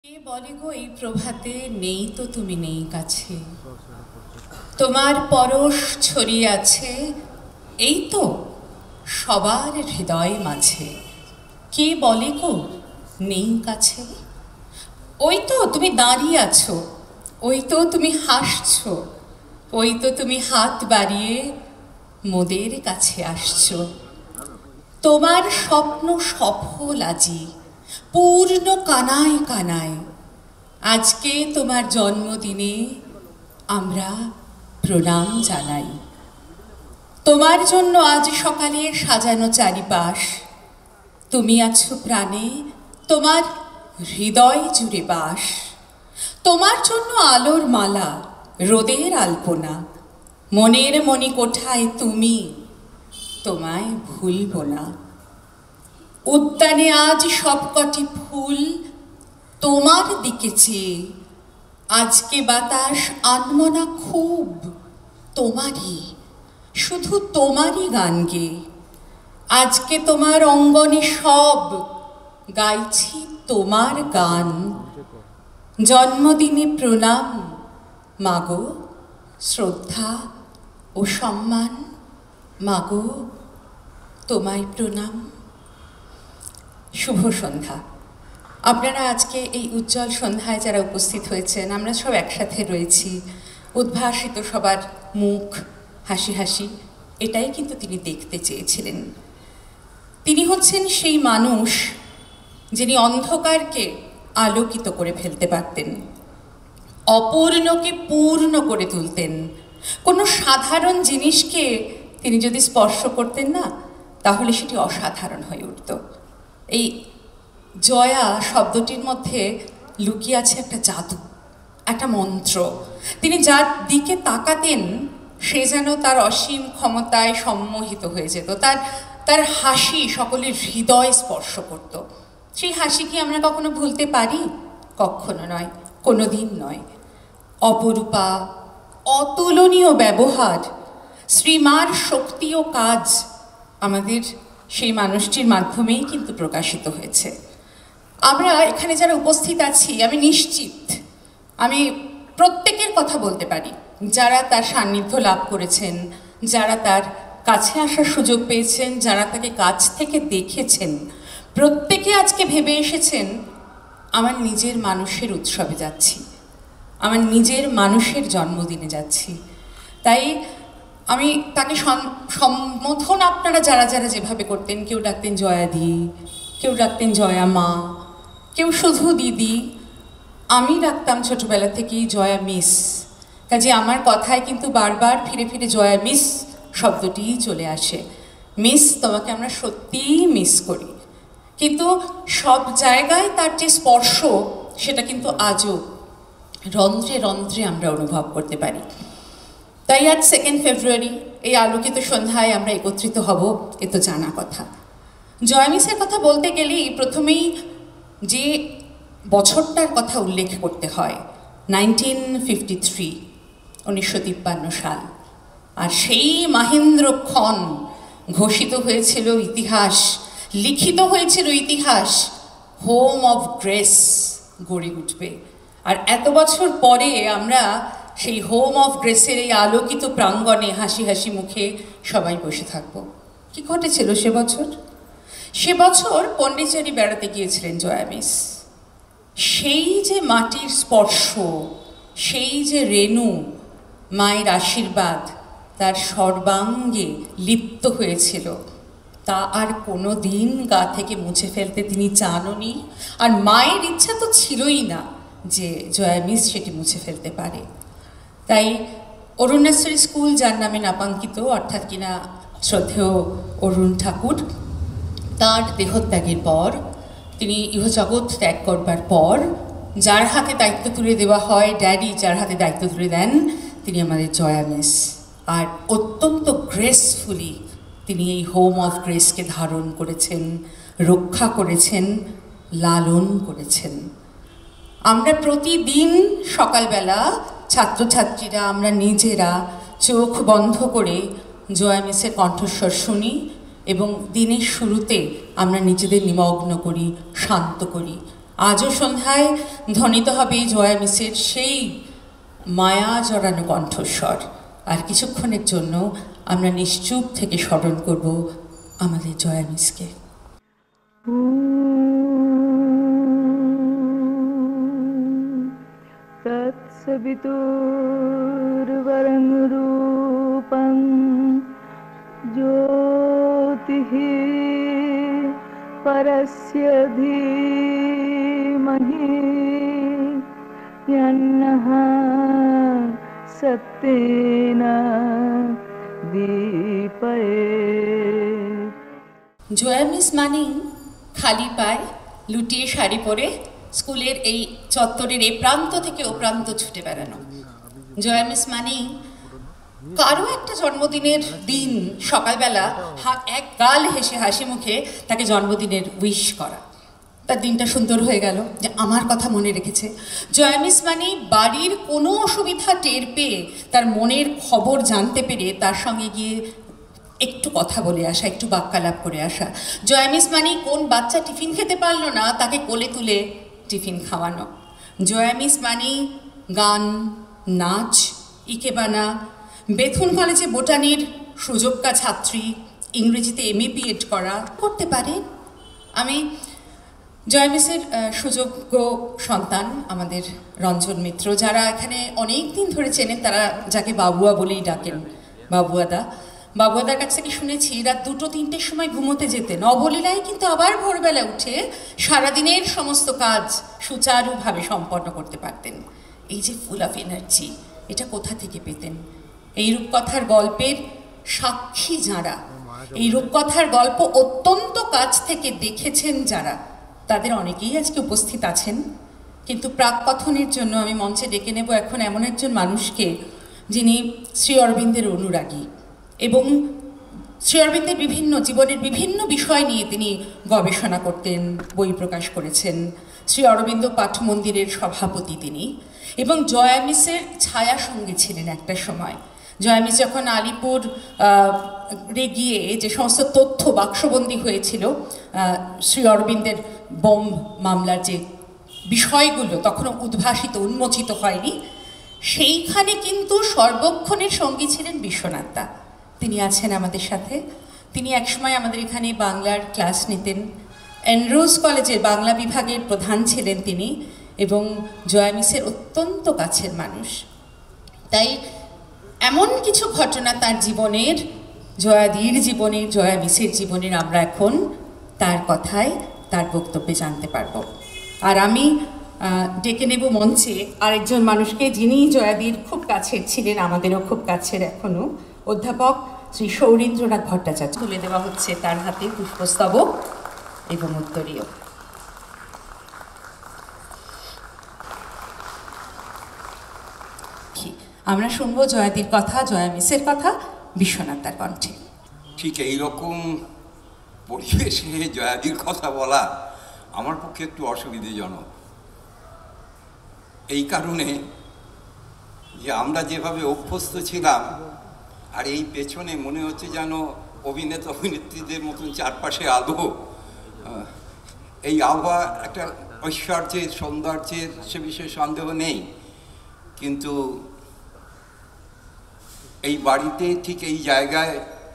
কে বলে গো এই প্রভাতে নেই তো তুমি নেই কাছে, তোমার পরশ ছড়িয়ে আছে এই তো সবার হৃদয় মাঝে। কে বলে গো নেই কাছে? ওই তো তুমি দাঁড়িয়ে আছো, ওই তো তুমি হাসছো, ওই তো তুমি হাত বাড়িয়ে মোদের কাছে আসছো। তোমার স্বপ্ন সফল আজি পূর্ণ কানায় কানায়। আজকে তোমার জন্মদিনে আমরা প্রণাম জানাই। তোমার জন্য আজ সকালে সাজানো চারিপাশ, তুমি আছো প্রাণে, তোমার হৃদয় জুড়ে বাস। তোমার জন্য আলোর মালা, রোদের আলপনা, মনের মণিকোঠায় তুমি, তোমায় ভুলব না। উদ্যানে আজ সবকটি ফুল তোমার দিকে চেয়ে, আজকে বাতাস আনমনা খুব তোমারই, শুধু তোমারই গান গেয়ে। আজকে তোমার অঙ্গনে সব গাইছি তোমার গান। জন্মদিনে প্রণাম মাগো, শ্রদ্ধা ও সম্মান মাগো, তোমায় প্রণাম। শুভ সন্ধ্যা। আপনারা আজকে এই উজ্জ্বল সন্ধ্যায় যারা উপস্থিত হয়েছেন, আমরা সব একসাথে রয়েছি, উদ্ভাসিত সবার মুখ হাসি হাসি, এটাই কিন্তু তিনি দেখতে চেয়েছিলেন। তিনি হচ্ছেন সেই মানুষ যিনি অন্ধকারকে আলোকিত করে ফেলতে পারতেন, অপূর্ণকে পূর্ণ করে তুলতেন। কোনো সাধারণ জিনিসকে তিনি যদি স্পর্শ করতেন না, তাহলে সেটি অসাধারণ হয়ে উঠত। এই জয়া শব্দটির মধ্যে লুকিয়ে আছে একটা জাদু, একটা মন্ত্র। তিনি যার দিকে তাকাতেন সে যেন তার অসীম ক্ষমতায় সম্মোহিত হয়ে যেত। তার হাসি সকলের হৃদয় স্পর্শ করত। সেই হাসি কি আমরা কখনো ভুলতে পারি? কখনো নয়, কোনো দিন নয়। অপরূপা, অতুলনীয় ব্যবহার, শ্রীমার শক্তি ও কাজ আমাদের সেই মানুষটির মাধ্যমেই কিন্তু প্রকাশিত হয়েছে। আমরা এখানে যারা উপস্থিত আছি, আমি নিশ্চিত আমি প্রত্যেকের কথা বলতে পারি যারা তার সান্নিধ্য লাভ করেছেন, যারা তার কাছে আসার সুযোগ পেয়েছেন, যারা তাকে কাছ থেকে দেখেছেন, প্রত্যেকে আজকে ভেবে এসেছেন আমার নিজের মানুষের উৎসবে যাচ্ছি, আমার নিজের মানুষের জন্মদিনে যাচ্ছি। তাই আমি তাকে সম্বোধন আপনারা যারা যারা যেভাবে করতেন, কেউ ডাকতেন জয়াদি, কেউ ডাকতেন জয়া মা, কেউ শুধু দিদি, আমি ডাকতাম ছোটবেলা থেকেই জয়া মিস। কাজে আমার কথায় কিন্তু বারবার ফিরে ফিরে জয়া মিস শব্দটিই চলে আসে। মিস, তোমাকে আমরা সত্যিই মিস করি, কিন্তু সব জায়গায় তার যে স্পর্শ সেটা কিন্তু আজও রন্ধ্রে রন্ধ্রে আমরা অনুভব করতে পারি। তাই আজ 2 ফেব্রুয়ারি এই আলোকিত সন্ধ্যায় আমরা একত্রিত হব, এ তো জানা কথা। জয়া মিসের কথা বলতে গেলেই প্রথমেই যে বছরটার কথা উল্লেখ করতে হয় 1953, 1953 সাল। আর সেই মাহেন্দ্রক্ষণ ঘোষিত হয়েছিল ইতিহাস, লিখিত হয়েছিল ইতিহাস, হোম অফ গ্রেস গড়ে উঠবে। আর এত বছর পরে আমরা সেই হোম অফ গ্রেসের এই আলোকিত প্রাঙ্গণে হাসি হাসি মুখে সবাই বসে থাকব। কি ঘটেছিল সে বছর? সে বছর পন্ডিচেরি বেড়াতে গিয়েছিলেন জয়া মিস। সেই যে মাটির স্পর্শ, সেই যে রেণু, মায়ের আশীর্বাদ তার সর্বাঙ্গে লিপ্ত হয়েছিল, তা আর কোনো দিন গা থেকে মুছে ফেলতে তিনি চাননি। আর মায়ের ইচ্ছা তো ছিলই না যে জয়া মিস সেটি মুছে ফেলতে পারে। তাই অরুণ নার্সারি স্কুল, যার নামে নামাঙ্কিত, অর্থাৎ কিনা শ্রদ্ধেয় অরুণ ঠাকুর, তার দেহত্যাগের পর, তিনি ইহজগৎ ত্যাগ করবার পর যার হাতে দায়িত্ব তুলে দেওয়া হয়, ড্যাডি যার হাতে দায়িত্ব তুলে দেন, তিনি আমাদের জয়া মিস। আর অত্যন্ত গ্রেসফুলি তিনি এই হোম অফ গ্রেসকে ধারণ করেছেন, রক্ষা করেছেন, লালন করেছেন। আমরা প্রতিদিন সকালবেলা ছাত্রছাত্রীরা, আমরা নিজেরা চোখ বন্ধ করে জয়া মিসের কণ্ঠস্বর শুনি এবং দিনের শুরুতে আমরা নিজেদের নিমগ্ন করি, শান্ত করি। আজও সন্ধ্যায় ধ্বনিত হবে জয়া মিসের সেই মায়া জড়ানো কণ্ঠস্বর। আর কিছুক্ষণের জন্য আমরা নিশ্চুপ থেকে স্মরণ করব আমাদের জয়া মিসকে। তৎসবিতুর্বরং রূপং জ্যোতিঃ পরস্য ধীমহি यन्नः सत्येन दीपयेत्। জয়া মিস মানেই খালি পায়ে লুটিয়ে শাড়ি পরে স্কুলের এই চত্বরের এ প্রান্ত থেকে ও প্রান্ত ছুটে বেড়ানো। জয়া মিস মানেই কারো একটা জন্মদিনের দিন সকালবেলা এক গাল হেসে হাসি মুখে তাকে জন্মদিনের উইশ করা, তার দিনটা সুন্দর হয়ে গেল, যে আমার কথা মনে রেখেছে। জয়া মিস মানে বাড়ির কোনো অসুবিধা টের পেয়ে তার মনের খবর জানতে পেরে তার সঙ্গে গিয়ে একটু কথা বলে আসা, একটু বাক্যালাপ করে আসা। জয়া মিস মানে কোন বাচ্চা টিফিন খেতে পারলো না তাকে কোলে তুলে টিফিন খাওয়ানো। জয়া মিস মানে গান, নাচ, ইকেবানা, বেথুন কলেজে বোটানির সুযোগ্যা ছাত্রী, ইংরেজিতে MA BEd করা করতে পারে। আমি জয়া মিসের সুযোগ্য সন্তান আমাদের রঞ্জন মিত্র, যারা এখানে অনেক দিন ধরে চেনেন, তারা যাকে বাবুয়া বলেই ডাকেন, বাবুয়াদার কাছ থেকে শুনেছি রাত 2-3টের সময় ঘুমোতে যেতেন, অবলীলায় কিন্তু আবার ভোরবেলা উঠে সারাদিনের সমস্ত কাজ সুচারুভাবে সম্পন্ন করতে পারতেন। এই যে ফুল অফ এনার্জি, এটা কোথা থেকে পেতেন? এই রূপকথার গল্পের সাক্ষী যারা, এই রূপকথার গল্প অত্যন্ত কাছ থেকে দেখেছেন যারা, তাদের অনেকেই আজকে উপস্থিত আছেন। কিন্তু প্রাককথনের জন্য আমি মঞ্চে ডেকে নেব এখন এমন একজন মানুষকে, যিনি শ্রী অরবিন্দের অনুরাগী এবং শ্রী অরবিন্দের বিভিন্ন জীবনের বিভিন্ন বিষয় নিয়ে তিনি গবেষণা করতেন, বই প্রকাশ করেছেন। শ্রী অরবিন্দ পাঠ মন্দিরের সভাপতি তিনি, এবং জয়া মিসের ছায়া সঙ্গী ছিলেন একটা সময়। জয়া মিস যখন আলিপুর রে গিয়ে যে সমস্ত তথ্য বাক্সবন্দী হয়েছিল শ্রী অরবিন্দের বোম মামলার যে বিষয়গুলো তখনও উদ্ভাসিত, উন্মোচিত হয়নি, সেইখানে কিন্তু সর্বক্ষণের সঙ্গী ছিলেন বিশ্বনাথ দা। তিনি আছেন আমাদের সাথে। তিনি একসময় আমাদের এখানে বাংলার ক্লাস নিতেন, অ্যান্ড্রুজ কলেজের বাংলা বিভাগের প্রধান ছিলেন তিনি, এবং জয়া মিসের অত্যন্ত কাছের মানুষ। তাই এমন কিছু ঘটনা তার জীবনের, জয়াদির জীবনের, জয়া মিসের জীবনের আমরা এখন তার কথায়, তার বক্তব্যে জানতে পারব। আর আমি ডেকে নেব মঞ্চে আরেকজন মানুষকে, যিনি জয়াদির খুব কাছের ছিলেন, আমাদেরও খুব কাছের এখনও, অধ্যাপক শ্রী সৌরীন্দ্রনাথ ভট্টাচার্য। তুলে দেওয়া হচ্ছে তার হাতে পুষ্পস্তবক এবং উত্তরীয়। আমরা শুনবো জয়াদির কথা, জয়া মিসের কথা বিশ্বনাথ দার কণ্ঠে। ঠিক এইরকম পরিবেশে জয়াদির কথা বলা আমার পক্ষে একটু অসুবিধাজনক, এই কারণে যে আমরা যেভাবে অভ্যস্ত ছিলাম, আর এই পেছনে মনে হচ্ছে যেন অভিনেতা অভিনেত্রীদের মতন চারপাশে আলো, এই আবহাওয়া একটা ঐশ্বর্যের, সৌন্দর্যের, সে বিষয়ে সন্দেহ নেই। কিন্তু এই বাড়িতে, ঠিক এই জায়গায়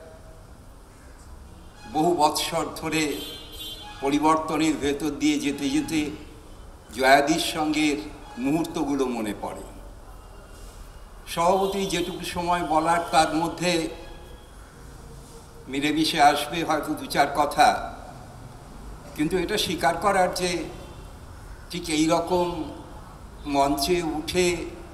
বহু বৎসর ধরে পরিবর্তনের ভেতর দিয়ে যেতে যেতে জয়াদির সঙ্গে মুহূর্তগুলো মনে পড়ে। স্বভাবতই যেটুকু সময় বলার তার মধ্যে মিলেমিশে আসবে হয়তো 2-4 কথা, কিন্তু এটা স্বীকার করার যে ঠিক এই রকম মঞ্চে উঠে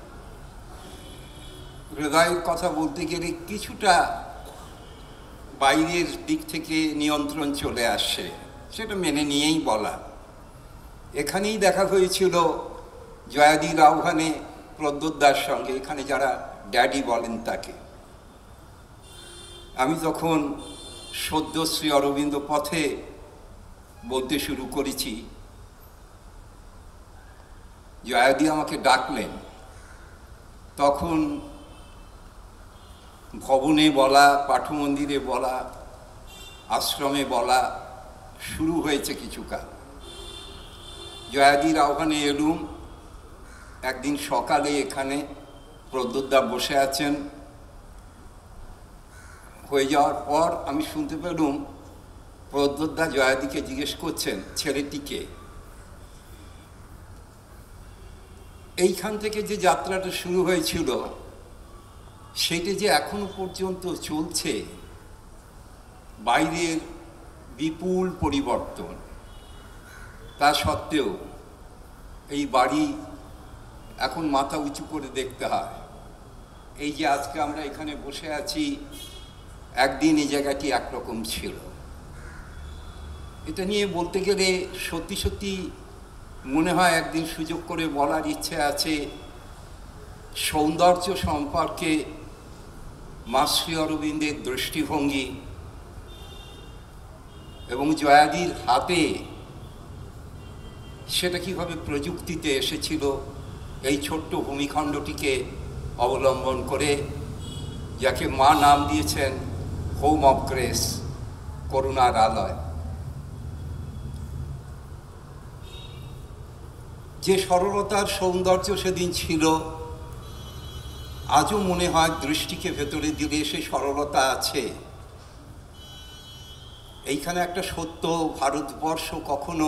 হৃদয়ের কথা বলতে গেলে কিছুটা বাইরের দিক থেকে নিয়ন্ত্রণ চলে আসছে, সেটা মেনে নিয়েই বলা। এখানেই দেখা হয়েছিল জয়াদির আহ্বানে প্রদ্যোৎদার সঙ্গে, এখানে যারা ড্যাডি বলেন তাকে। আমি তখন সদ্য শ্রী অরবিন্দ পথে বলতে শুরু করেছি, জয়াদি আমাকে ডাকলেন। তখন ভবনে বলা, পাঠমন্দিরে বলা, আশ্রমে বলা শুরু হয়েছে কিছু কাল। জয়াদির আহ্বানে এলুম। একদিন সকালে এখানে প্রদ্যোৎদা বসে আছেন। হয়ে যাওয়ার পর আমি শুনতে পেলুম প্রদ্যোৎদা জয়াদিকে জিজ্ঞেস করছেন ছেলেটিকে। এইখান থেকে যে যাত্রাটা শুরু হয়েছিল সেটি যে এখনো পর্যন্ত চলছে, বাইরের বিপুল পরিবর্তন, তা সত্ত্বেও এই বাড়ি এখন মাথা উঁচু করে দেখতে হয়। এই যে আজকে আমরা এখানে বসে আছি, একদিন এই জায়গাটি একরকম ছিল। এটা নিয়ে বলতে গেলে সত্যি সত্যি মনে হয় একদিন সুযোগ করে বলার ইচ্ছে আছে। সৌন্দর্য সম্পর্কে মা শ্রী অরবিন্দের দৃষ্টিভঙ্গি এবং জয়াদির হাতে সেটা কিভাবে প্রযুক্তিতে এসেছিল, এই ছোট্ট ভূমিখণ্ডটিকে অবলম্বন করে, যাকে মা নাম দিয়েছেন হোম অফ গ্রেস, করুণার আলয়। যে সরলতার সৌন্দর্য সেদিন ছিল, আজও মনে হয় দৃষ্টিকে ভেতরে দিলে সেই সরলতা আছে। এইখানে একটা সত্য, ভারতবর্ষ কখনো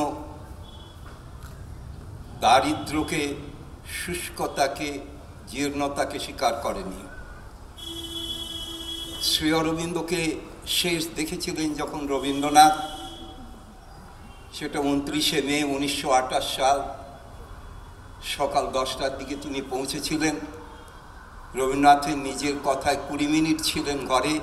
দারিদ্র্যকে, শুষ্কতাকে, জীর্ণতাকে স্বীকার করেনি। শ্রী অরবিন্দকে শেষ দেখেছিলেন যখন রবীন্দ্রনাথ, সেটা 29শে মে 1928 সাল সকাল 10টার দিকে তিনি পৌঁছেছিলেন। রবীন্দ্রনাথের নিজের কথায় 20 মিনিট ছিলেন ঘরে।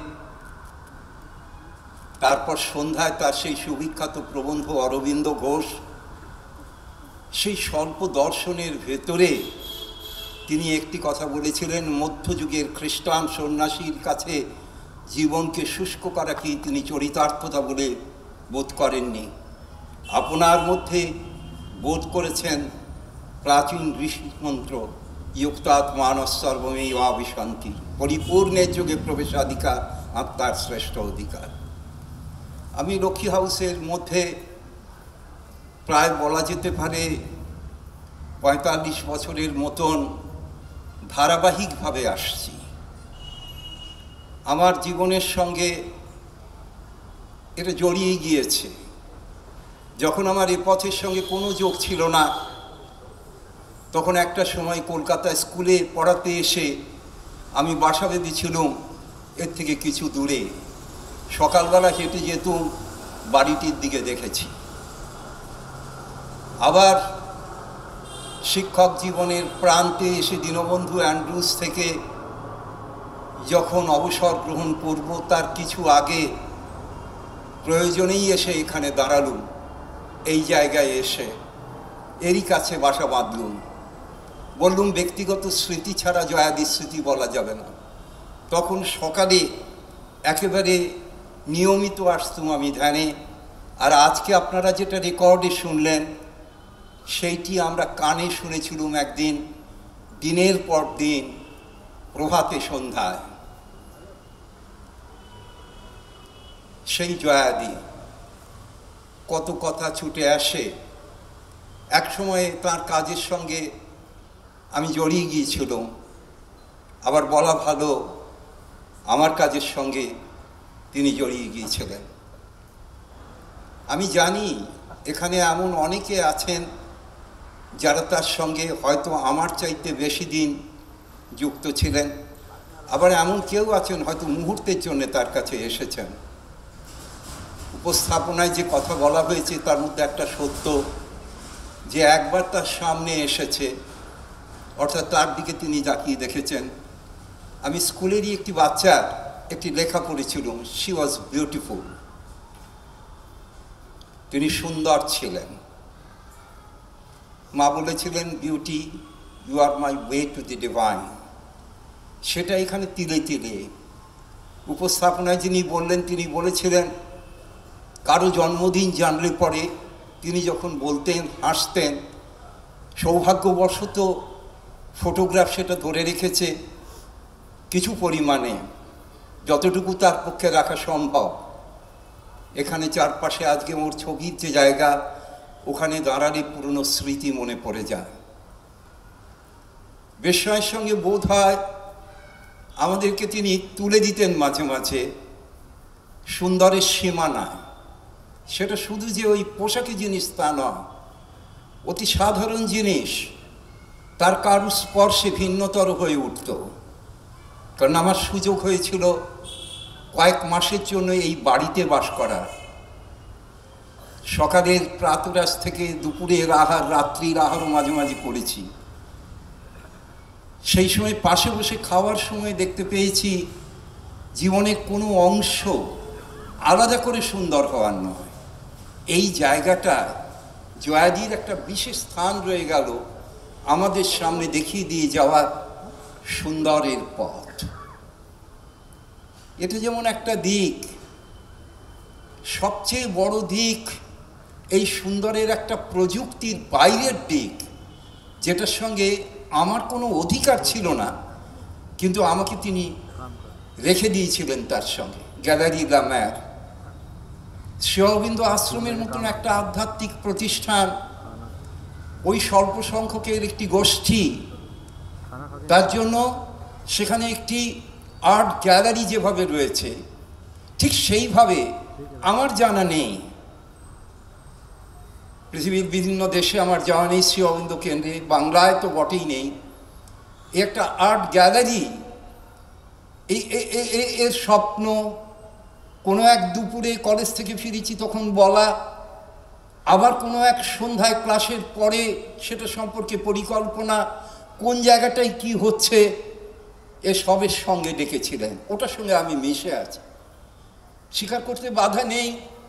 তারপর সন্ধ্যায় তার সেই সুবিখ্যাত প্রবন্ধ অরবিন্দ ঘোষ, সেই স্বল্প দর্শনের ভেতরে তিনি একটি কথা বলেছিলেন, মধ্যযুগের খ্রিস্টান সন্ন্যাসীর কাছে জীবনকে শুষ্ক করাকেই তিনি চরিতার্থতা বলে বোধ করেননি। আপনার মধ্যে বোধ করেছেন প্রাচীন ঋষিমন্ত্র ইয়ুক্তাৎ মানস সর্বমেব আবিশন্তি, পরিপূর্ণের যুগে প্রবেশাধিকার আত্মার শ্রেষ্ঠ অধিকার। আমি লক্ষ্মী হাউসের মধ্যে প্রায় বলা যেতে পারে 45 বছরের মতন ধারাবাহিকভাবে আসছি। আমার জীবনের সঙ্গে এটা জড়িয়ে গিয়েছে। যখন আমার এ পথের সঙ্গে কোনো যোগ ছিল না, তখন একটা সময় কলকাতায় স্কুলে পড়াতে এসে আমি বাসা বেঁধেছিলাম এর থেকে কিছু দূরে। সকালবেলা হেঁটে যেতুম, বাড়িটির দিকে দেখেছি। আবার শিক্ষক জীবনের প্রান্তে এসে দীনবন্ধু অ্যান্ড্রুজ থেকে যখন অবসর গ্রহণ করব, তার কিছু আগে প্রয়োজনেই এসে এখানে দাঁড়ালুম। এই জায়গায় এসে এরই কাছে বাসা বাঁধলুম। বললুম ব্যক্তিগত স্মৃতি ছাড়া জয়াদির স্মৃতি বলা যাবে না। তখন সকালে একেবারে নিয়মিত আসতুম আমি ধ্যানে। আর আজকে আপনারা যেটা রেকর্ডে শুনলেন, সেইটি আমরা কানে শুনেছিলাম একদিন, দিনের পর দিন, প্রভাতে সন্ধ্যায়। সেই জয়াদি কত কথা ছুটে আসে। এক সময়ে তার কাজের সঙ্গে আমি জড়িয়ে গিয়েছিলাম। আবার বলা ভালো, আমার কাজের সঙ্গে তিনি জড়িয়ে গিয়েছিলেন। আমি জানি এখানে এমন অনেকে আছেন যারা তার সঙ্গে হয়তো আমার চাইতে বেশি দিন যুক্ত ছিলেন। আবার এমন কেউ আছেন হয়তো মুহূর্তের জন্য তার কাছে এসেছেন। উপস্থাপনায় যে কথা বলা হয়েছে তার মধ্যে একটা সত্য, যে একবার তার সামনে এসেছে, অর্থাৎ তার দিকে তিনি তাকিয়ে দেখেছেন। আমি স্কুলেরই একটি বাচ্চার একটি লেখা পড়েছিলাম, শি ওয়াজ বিউটিফুল। তিনি সুন্দর ছিলেন। মা বলেছিলেন, beauty, you are my way to the divine. সেটা এখানে তিলে তিলে উপস্থাপনায় যিনি বললেন, তিনি বলেছিলেন কারো জন্মদিন জানলে পরে তিনি যখন বলতেন, হাসতেন। সৌভাগ্যবশত ফটোগ্রাফ সেটা ধরে রেখেছে কিছু পরিমাণে, যতটুকু তার পক্ষে রাখা সম্ভব। এখানে চারপাশে আজকে ওর ছবির যে জায়গা, ওখানে দাঁড়ালে পুরনো স্মৃতি মনে পড়ে যায়। বিস্ময়ের সঙ্গে বোধ হয় আমাদেরকে তিনি তুলে দিতেন মাঝে মাঝে সুন্দরের সীমানায়। সেটা শুধু যে ওই পোশাকি জিনিস তা নয়, অতি সাধারণ জিনিস তার কারু স্পর্শে ভিন্নতর হয়ে উঠত। কারণ আমার সুযোগ হয়েছিল কয়েক মাসের জন্য এই বাড়িতে বাস করার। সকালের প্রাতরাশ থেকে দুপুরের আহার, রাত্রির আহারও মাঝে মাঝে করেছি। সেই সময় পাশে বসে খাওয়ার সময় দেখতে পেয়েছি জীবনের কোনো অংশ আলাদা করে সুন্দর হওয়ার নয়। এই জায়গাটা জয়াদির একটা বিশেষ স্থান রয়ে গেল আমাদের সামনে দেখিয়ে দিয়ে যাওয়ার সুন্দরের পথ। এটা যেমন একটা দিক, সবচেয়ে বড় দিক এই সুন্দরের একটা প্রযুক্তির বাইরের দিক, যেটার সঙ্গে আমার কোনো অধিকার ছিল না, কিন্তু আমাকে তিনি রেখে দিয়েছিলেন তার সঙ্গে। গ্যালারি লা ম্যার, শ্রী অরবিন্দ আশ্রমের মতন একটা আধ্যাত্মিক প্রতিষ্ঠান, ওই স্বল্প সংখ্যকের একটি গোষ্ঠী, তার জন্য সেখানে একটি আর্ট গ্যালারি যেভাবে রয়েছে ঠিক সেইভাবে আমার জানা নেই। পৃথিবীর বিভিন্ন দেশে আমার যাওয়া নেই শ্রী অরবিন্দ কেন্দ্রে, বাংলায় তো বটেই নেই। একটা আর্ট গ্যালারি, এর স্বপ্ন কোনো এক দুপুরে কলেজ থেকে ফিরেছি তখন বলা, আবার কোনো এক সন্ধ্যায় ক্লাসের পরে সেটা সম্পর্কে পরিকল্পনা, কোন জায়গাটায় কি হচ্ছে এসবের সঙ্গে ডেকেছিলেন। ওটার সঙ্গে আমি মিশে আছি, স্বীকার করতে বাধা নেই।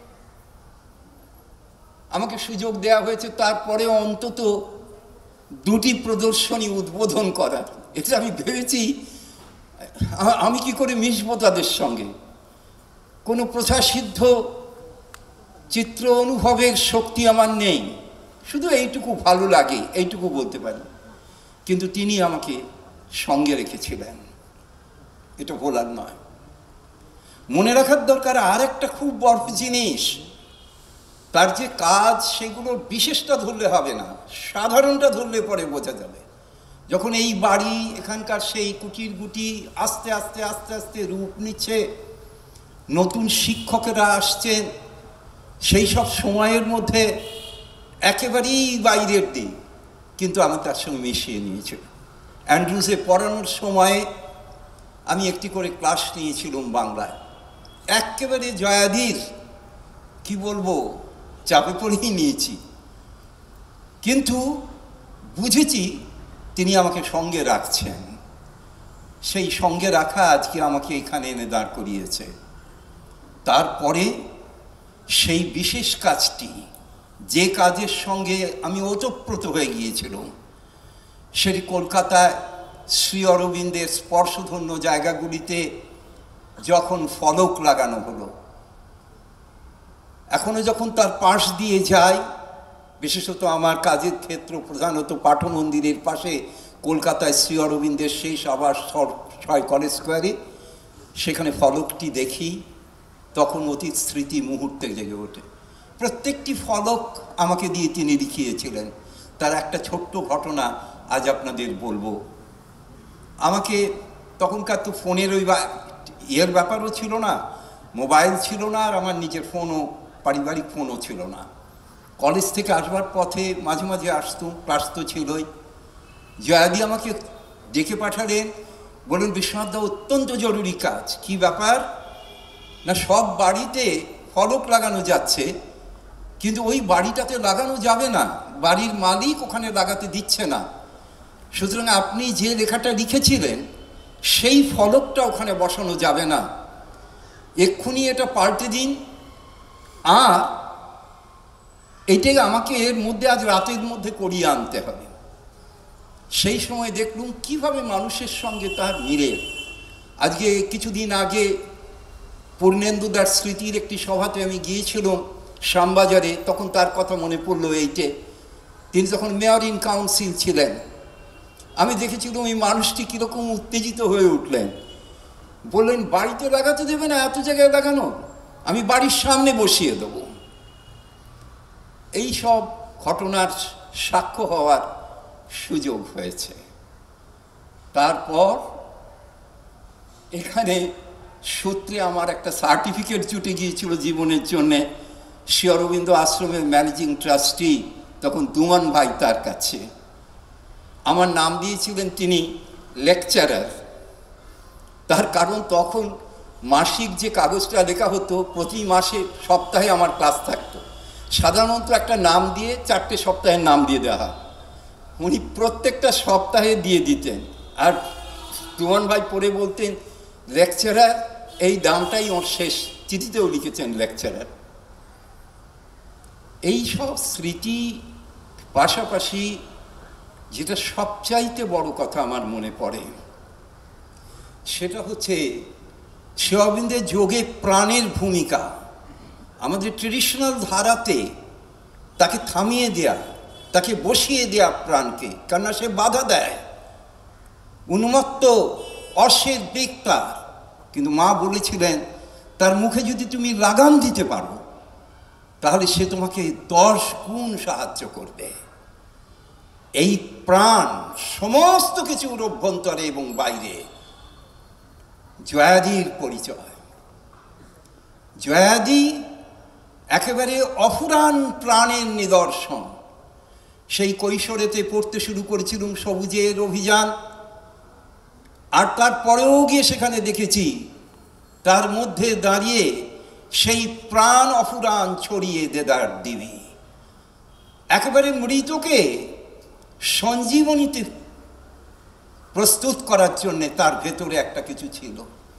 আমাকে সুযোগ দেওয়া হয়েছে তারপরে অন্তত দুটি প্রদর্শনী উদ্বোধন করার। এটা আমি ভেবেছি আমি কি করে মিশবো তাদের সঙ্গে। কোনো প্রথাসিদ্ধ চিত্র অনুভবের শক্তি আমার নেই, শুধু এইটুকু ভালো লাগে, এইটুকু বলতে পারি। কিন্তু তিনি আমাকে সঙ্গে রেখেছিলেন, এটা বলার নয়। মনে রাখার দরকার আর একটা খুব বড় জিনিস, তার যে কাজ সেগুলোর বিশেষটা ধরলে হবে না, সাধারণটা ধরলে পরে বোঝা যাবে। যখন এই বাড়ি, এখানকার সেই কুটির গুটি আস্তে আস্তে আস্তে আস্তে রূপ নিচ্ছে, নতুন শিক্ষকেরা আসছেন, সেই সব সময়ের মধ্যে একেবারেই বাইরের দিক, কিন্তু আমি তার সঙ্গে মিশিয়ে নিয়েছি। অ্যান্ড্রুজে পড়ানোর সময়ে আমি একটি করে ক্লাস নিয়েছিলাম বাংলায়, একেবারে জয়াদির কি বলবো চাপে পড়েই নিয়েছি, কিন্তু বুঝেছি তিনি আমাকে সঙ্গে রাখছেন। সেই সঙ্গে রাখা আজকে আমাকে এখানে এনে দাঁড় করিয়েছে। তারপরে সেই বিশেষ কাজটি, যে কাজের সঙ্গে আমি ওতপ্রোত হয়ে গিয়েছিলাম, সেটি কলকাতায় শ্রী অরবিন্দের স্পর্শধন্য জায়গাগুলিতে যখন ফলক লাগানো হলো, এখনো যখন তার পাশ দিয়ে যাই, বিশেষত আমার কাজের ক্ষেত্র প্রধানত পাঠন মন্দিরের পাশে কলকাতায় শ্রী অরবিন্দের শেষ আবাস 6 কলেজ স্কোয়ারে, সেখানে ফলকটি দেখি, তখন অতীত স্মৃতি মুহূর্তে জেগে ওঠে। প্রত্যেকটি ফলক আমাকে দিয়ে তিনি লিখিয়েছিলেন। তার একটা ছোট্ট ঘটনা আজ আপনাদের বলবো। আমাকে তখনকার তো ফোনের ওই ইয়ের ব্যাপারও ছিল না, মোবাইল ছিল না, আর আমার নিজের ফোনও, পারিবারিক ফোনও ছিল না। কলেজ থেকে আসবার পথে মাঝে মাঝে আসতুম, ক্লাস তো ছিলই। জয়াদি আমাকে ডেকে পাঠালেন, বললেন বিশ্বনাথদা অত্যন্ত জরুরি কাজ। কি ব্যাপার না, সব বাড়িতে ফলক লাগানো যাচ্ছে, কিন্তু ওই বাড়িটাতে লাগানো যাবে না, বাড়ির মালিক ওখানে লাগাতে দিচ্ছে না। সুতরাং আপনি যে লেখাটা লিখেছিলেন সেই ফলকটা ওখানে বসানো যাবে না, এক্ষুনি এটা পাল্টে দিন, আর এটাই আমাকে এর মধ্যে আজ রাতের মধ্যে করিয়ে আনতে হবে। সেই সময় দেখলুম কিভাবে মানুষের সঙ্গে তার মিলে। আজকে কিছুদিন আগে পূর্ণেন্দুদার স্মৃতির একটি সভাতে আমি গিয়েছিলাম শ্যামবাজারে, তখন তার কথা মনে পড়লো। এইটে তিনি যখন মেয়র ইন কাউন্সিল ছিলেন, আমি দেখেছিলাম এই মানুষটি কীরকম উত্তেজিত হয়ে উঠলেন। বললেন বাড়িতে লাগাতে দেবে না, এত জায়গায় লাগানো, আমি বাড়ির সামনে বসিয়ে দেবো। এই সব ঘটনার সাক্ষ্য হওয়ার সুযোগ হয়েছে। তারপর এখানে সূত্রে আমার একটা সার্টিফিকেট জুটে গিয়েছিল জীবনের জন্যে। শ্রী অরবিন্দ আশ্রমের ম্যানেজিং ট্রাস্টি তখন দুমান ভাই তার কাছে আমার নাম দিয়েছিলেন তিনি লেকচারার। তার কারণ তখন মাসিক যে কাগজটা লেখা হতো প্রতি মাসে সপ্তাহে আমার ক্লাস থাকতো, সাধারণত একটা নাম দিয়ে 4টে সপ্তাহের নাম দিয়ে দেওয়া হয়, উনি প্রত্যেকটা সপ্তাহে দিয়ে দিতেন। আর দুমান ভাই পড়ে বলতেন লেকচারার, এই দামটাই ওর শেষ চিঠিতেও লিখেছেন লেকচারার। এই সব স্মৃতি পাশাপাশি যেটা সবচাইতে বড় কথা আমার মনে পড়ে সেটা হচ্ছে শ্রী অরবিন্দের যোগে প্রাণের ভূমিকা। আমাদের ট্রেডিশনাল ধারাতে তাকে থামিয়ে দেয়া, তাকে বসিয়ে দেয়া প্রাণকে, কেননা সে বাধা দেয়, উন্মত্ত অর্শের বেগ তার। কিন্তু মা বলেছিলেন তার মুখে যদি তুমি লাগাম দিতে পারো তাহলে সে তোমাকে 10 গুণ সাহায্য করবে। এই প্রাণ সমস্ত কিছুর অভ্যন্তরে এবং বাইরে জয়াদির পরিচয়। জয়াদি একেবারে অফুরান প্রাণের নিদর্শন। সেই কৈশোরেতে পড়তে শুরু করেছিলাম সবুজের অভিযান, আর তারপরেও গিয়ে সেখানে দেখেছি তার মধ্যে দাঁড়িয়ে সেই প্রাণ অফুরান ছড়িয়ে দেদার দিবি। একেবারে মৃতকে সঞ্জীবনীতে প্রস্তুত করার জন্যে তার ভেতরে একটা কিছু ছিল।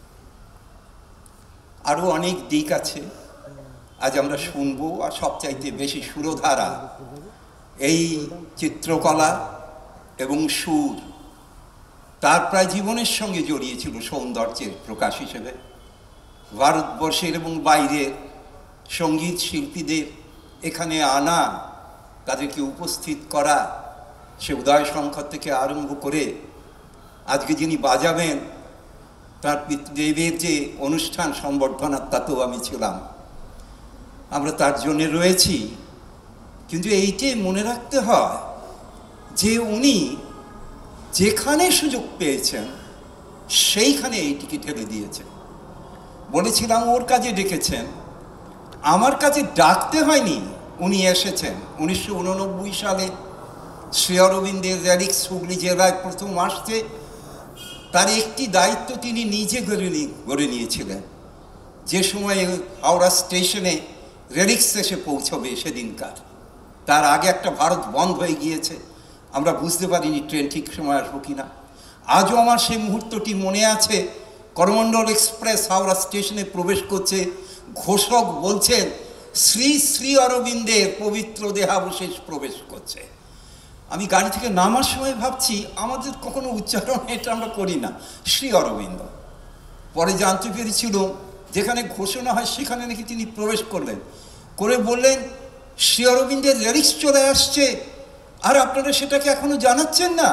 আরও অনেক দিক আছে, আজ আমরা শুনবো। আর সবচাইতে বেশি সুরধারা এই চিত্রকলা এবং সুর তার প্রায় জীবনের সঙ্গে জড়িয়েছিল সৌন্দর্যের প্রকাশ হিসেবে। ভারতবর্ষের এবং বাইরের সঙ্গীত শিল্পীদের এখানে আনা, তাদেরকে উপস্থিত করা, সে উদয় শঙ্কর থেকে আরম্ভ করে আজকে যিনি বাজাবেন তার পিতৃদেবের যে অনুষ্ঠান সম্বর্ধনা, তাতেও আমি ছিলাম। আমরা তার জন্যে রয়েছি। কিন্তু এইটাই মনে রাখতে হয় যে উনি যেখানে সুযোগ পেয়েছেন সেইখানে এইটিকে ঠেলে দিয়েছেন। বলেছিলাম ওর কাজে ডেকেছেন, আমার কাছে ডাকতে হয়নি, উনি এসেছেন। 1989 সালে শ্রী অরবিন্দের রেলিক্স হুগলি জেলায় প্রথম আসতে তার একটি দায়িত্ব তিনি নিজে গড়ে নিয়েছিলেন। যে সময়ে হাওড়া স্টেশনে রেলিক্স এসে পৌঁছবে সেদিনকার, তার আগে একটা ভারত বন্ধ হয়ে গিয়েছে, আমরা বুঝতে পারিনি ট্রেন ঠিক সময় আসবো কিনা। আজও আমার সেই মুহূর্তটি মনে আছে। করমণ্ডল এক্সপ্রেস হাওড়া স্টেশনে প্রবেশ করছে, ঘোষক বলছেন শ্রী শ্রী অরবিন্দের পবিত্র দেহাবশেষ প্রবেশ করছে। আমি গাড়ি থেকে নামার সময় ভাবছি আমাদের কখনো উচ্চারণ এটা আমরা করি না, শ্রী অরবিন্দ। পরে জানতে পেরেছিল যেখানে ঘোষণা হয় সেখানে নাকি তিনি প্রবেশ করলেন, করে বললেন শ্রী অরবিন্দের রেলিক্স চলে আসছে, আর আপনারা সেটাকে এখনো জানাচ্ছেন না।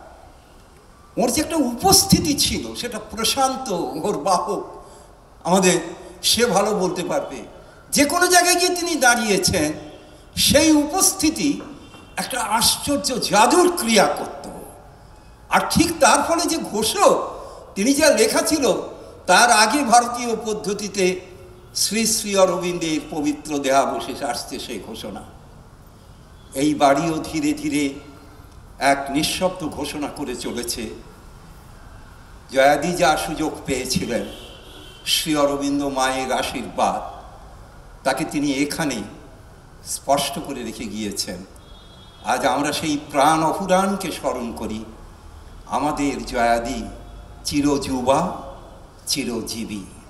ওর যে একটা উপস্থিতি ছিল সেটা প্রশান্ত, ওর বাহক আমাদের, সে ভালো বলতে পারবে। যে কোনো জায়গায় গিয়ে তিনি দাঁড়িয়েছেন, সেই উপস্থিতি একটা আশ্চর্য জাদুর ক্রিয়া করত। আর ঠিক তার ফলে যে ঘোষক, তিনি যা লেখা ছিল তার আগে ভারতীয় পদ্ধতিতে শ্রী শ্রী অরবিন্দের পবিত্র দেহাবশেষ আসছে সেই ঘোষণা। এই বাড়িও ধীরে ধীরে এক নিঃশব্দ ঘোষণা করে চলেছে। জয়াদি যা সুযোগ পেয়েছিলেন, শ্রী অরবিন্দ মায়ের আশীর্বাদ, তাকে তিনি এখানে স্পষ্ট করে রেখে গিয়েছেন। আজ আমরা সেই প্রাণ অফুরানকে স্মরণ করি। আমাদের জয়াদি চিরযুবা, চিরজীবী।